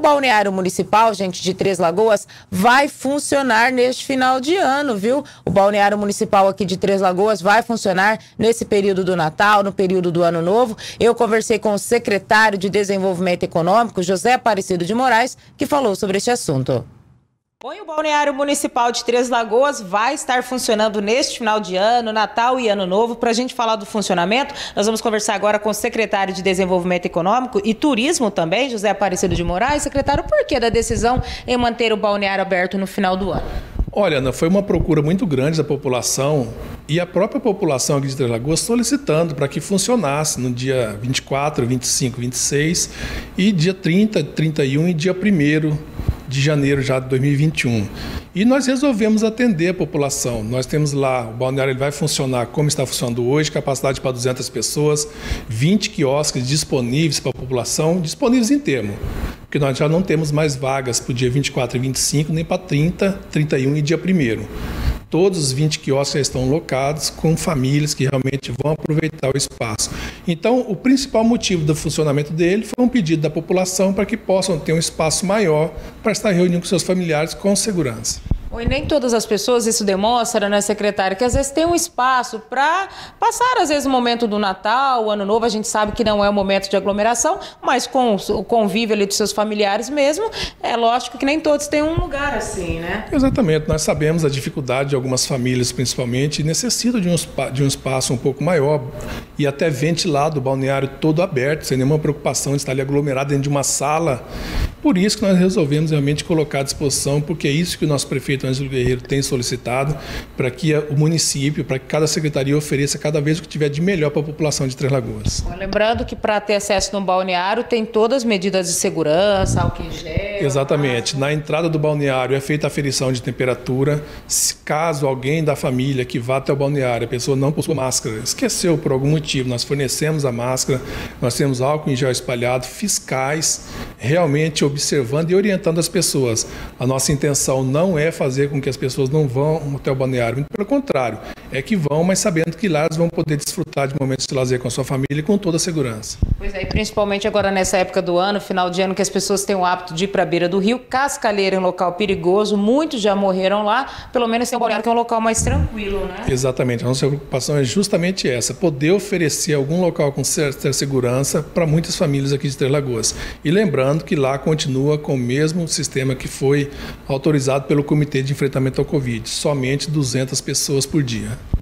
balneário municipal, gente, de Três Lagoas, vai funcionar neste final de ano, viu? O balneário municipal aqui de Três Lagoas vai funcionar nesse período do Natal, no período do Ano Novo. Eu conversei com o secretário de Desenvolvimento Econômico, José Aparecido de Moraes, que falou sobre este assunto. Bom, e o balneário municipal de Três Lagoas vai estar funcionando neste final de ano, Natal e Ano Novo. Para a gente falar do funcionamento, nós vamos conversar agora com o secretário de Desenvolvimento Econômico e Turismo também, José Aparecido de Moraes. Secretário, por que da decisão em manter o balneário aberto no final do ano? Olha, Ana, foi uma procura muito grande da população e a própria população aqui de Três Lagoas solicitando para que funcionasse no dia 24, 25, 26 e dia 30, 31 e dia 1º de janeiro já de 2021. E nós resolvemos atender a população. Nós temos lá, o balneário ele vai funcionar como está funcionando hoje, capacidade para 200 pessoas, 20 quiosques disponíveis para a população, disponíveis em termo, porque nós já não temos mais vagas para o dia 24 e 25, nem para 30, 31 e dia 1º. Todos os 20 quiosques já estão locados com famílias que realmente vão aproveitar o espaço. Então, o principal motivo do funcionamento dele foi um pedido da população para que possam ter um espaço maior para estar reunindo com seus familiares com segurança. E nem todas as pessoas, isso demonstra, né, secretária, que às vezes tem um espaço para passar, às vezes, o momento do Natal, o Ano Novo. A gente sabe que não é o momento de aglomeração, mas com o convívio ali dos seus familiares mesmo, é lógico que nem todos têm um lugar assim, né? Exatamente. Nós sabemos a dificuldade de algumas famílias, principalmente, necessitam de um espaço um pouco maior e até ventilado, o balneário todo aberto, sem nenhuma preocupação de estar ali aglomerado dentro de uma sala. Por isso que nós resolvemos realmente colocar à disposição, porque é isso que o nosso prefeito Ângelo Guerreiro tem solicitado, para que o município, para que cada secretaria ofereça cada vez o que tiver de melhor para a população de Três Lagoas. Lembrando que para ter acesso no balneário tem todas as medidas de segurança, álcool em gel... Exatamente. Na entrada do balneário é feita a aferição de temperatura. Se caso alguém da família que vá até o balneário, a pessoa não possui máscara, esqueceu por algum motivo, nós fornecemos a máscara, nós temos álcool em gel espalhado, fiscais realmente observando e orientando as pessoas. A nossa intenção não é fazer com que as pessoas não vão até o balneário, muito pelo contrário, é que vão, mas sabendo que lá elas vão poder desfrutar de momentos de lazer com a sua família e com toda a segurança. Pois é, e principalmente agora nessa época do ano, final de ano, que as pessoas têm o hábito de ir para a beira do rio. Cascalheira é um local perigoso, muitos já morreram lá, pelo menos tem um balneário que é um local mais tranquilo, né? Exatamente, a nossa preocupação é justamente essa, poder oferecer algum local com certa segurança para muitas famílias aqui de Três Lagoas. E lembrando que lá continua com o mesmo sistema que foi autorizado pelo Comitê de Enfrentamento ao Covid, somente 200 pessoas por dia.